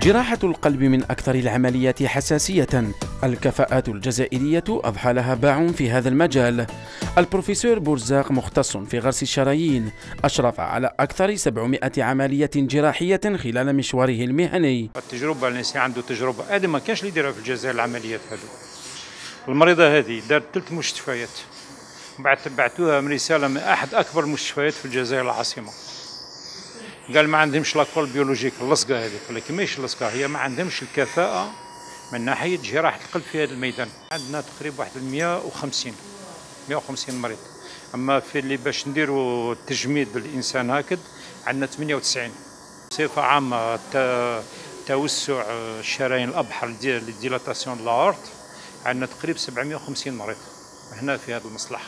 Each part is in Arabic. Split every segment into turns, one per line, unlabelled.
جراحة القلب من أكثر العمليات حساسية. الكفاءات الجزائرية أضحى لها باع في هذا المجال. البروفيسور بورزاق مختص في غرس الشرايين، أشرف على أكثر 700 عملية جراحية خلال مشواره المهني.
التجربة الإنسان عنده تجربة، هذا ما كانش اللي يديرها في الجزائر العمليات هذو. المريضة هذه دارت 3 مستشفيات، بعد تبعتوها من رسالة من أحد أكبر المستشفيات في الجزائر العاصمة. قال ما عندهمش لاكول بيولوجيك اللصقة هذه، ولكن ماهيش اللصقة، هي ما عندهمش الكفاءة من ناحية جراحة القلب في هذا الميدان. عندنا تقريبا واحد 150 مريض، أما في اللي باش نديروا تجميد الإنسان هكذا عندنا 98. بصفة عامة توسع الشرايين الأبحر لديلاتاسيون لارت عندنا تقريبا 750 مريض هنا في هذا المصلحة.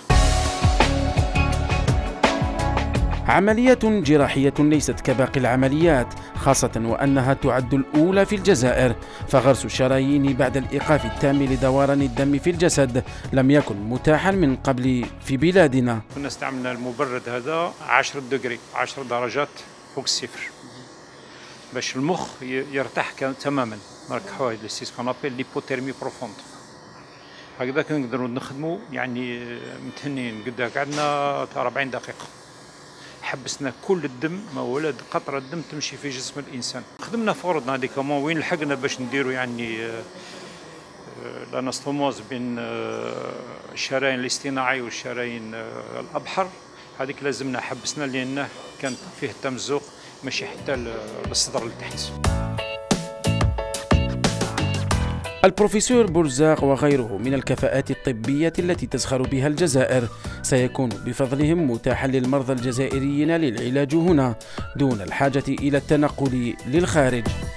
عملية جراحية ليست كباقي العمليات، خاصة وأنها تعد الأولى في الجزائر، فغرس الشرايين بعد الإيقاف التام لدوران الدم في الجسد لم يكن متاحا من قبل في بلادنا.
كنا استعملنا المبرد هذا 10 دجري، 10 درجات فوق الصفر، باش المخ يرتاح تماما. نركحوا هذا السيس كونابيل ليبوثيرمي بروفوند، هكذا نقدروا نخدموا يعني متهنين. قد قعدنا 40 دقيقة، حبسنا كل الدم، ما ولد قطرة الدم تمشي في جسم الإنسان. خدمنا فرضنا هذيك وين لحقنا باش نديروا يعني الانستوموز بين الشرايين الاصطناعي والشرايين الأبحر. هذيك لازمنا حبسنا لأنه كان فيه تمزق ماشي حتى للصدر لتحت.
البروفيسور بورزاق وغيره من الكفاءات الطبية التي تزخر بها الجزائر سيكون بفضلهم متاحا للمرضى الجزائريين للعلاج هنا دون الحاجة إلى التنقل للخارج.